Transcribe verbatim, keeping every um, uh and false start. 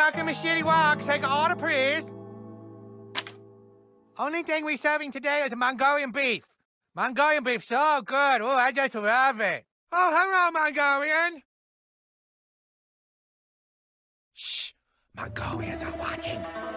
welcome to Shitty Wok. Take all the praise. Only thing we serving today is Mongolian beef. Mongolian beef, so good. Oh, I just love it. Oh, hello, Mongolian. Shh, Mongolians are watching.